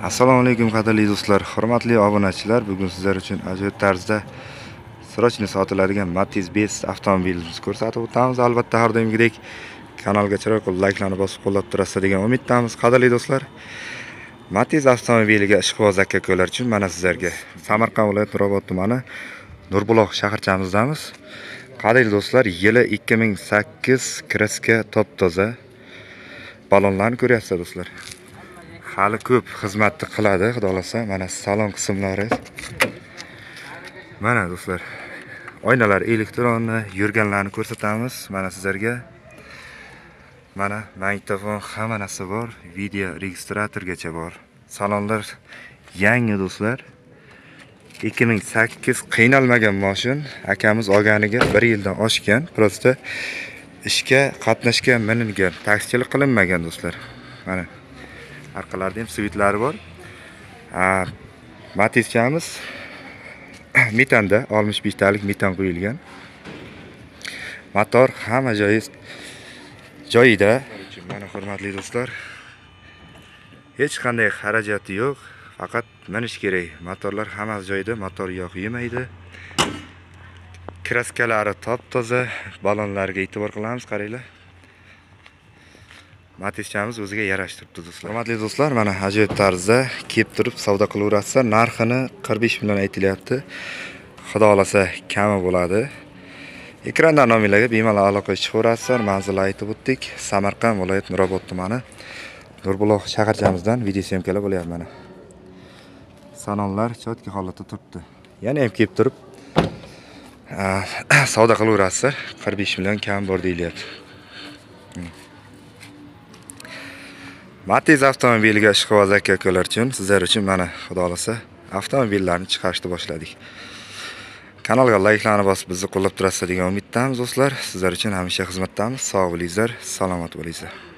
Assalomu alaykum qadrli do'stlar, hurmatli obunachilar. Bugun sizlar uchun ajoyib tarzda srochniy sotiladigan Matiz 5 avtomobilimizni ko'rsatib o'tamiz. Albatta har doimgidek kanalga chiroyli qilib layklarni bosib qo'llab turasiz degan umiddamiz. Qadrli do'stlar, Matiz avtomobiliga ishqiboz aka-ukalar uchun mana sizlarga Samarqand viloyati Nurobod tumani Nurbuloq shaharchamizdamiz. Qadrli do'stlar, yili 2008 kraska top toza balonlarni ko'ryapsiz do'stlar. Hali ko'p xizmatni qiladi, xudo xolasa. Mana salon qismlari. Mana do'stlar, oynalar elektronni, yurganlarni ko'rsatamiz. Mana sizlarga. Mana magnitofon hamma narsa bor, video registratorgacha bor. Salonlar yangi do'stlar. 2008 qiynalmagan mashin, akamiz olganiga 1 yildan oshgan. Prosta ishga qatnashga minilgan, taksichilik qilinmagan do'stlar. Mana arqalarda ham svitlari bor. Matizchamiz metanda 65 talik metan qo'yilgan. Motor hamma joyida. Mana hurmatli do'stlar, hech qanday xarajati yo'q, faqat minish kerak. Motorlar hammasi joyida, motor yog' yemaydi. Kraskalari top-toza, balonlarga e'tibor qilamiz, qaranglar. Matizchamiz o'ziga yarashib turibdi do'stlar. Hurmatli do'stlar, mana ajoyib tarzda kelib turib savdo qilaverasizlar. Narxini 45 million aytilyapti. Xudo xolasa kami bo'ladi. Ekrandan nomerlarga bemalol aloqa chiqaverasizlar. Manzilni aytib o'tdik. Samarqand viloyat Nurobod tumani Nurbuloq shaharchamizdan video syomkalar bo'lyapti mana. Salonlar chotki holatda turibdi. Yana ham kelib turib savdo qilaverasizlar. 45 million kam bor deyilyapti. Matiz avtomobiliga ishqiboz aka-ukalar uchun, sizlar uchun mana xudo xolasa avtomobillarni chiqarishni boshladik. Kanalga layklarni bosib bizni qo'llab turasiz degan umiddamiz do'stlar. Sizlar uchun hamisha xizmatdamiz. Sog' bo'linglar, salomat bo'linglar.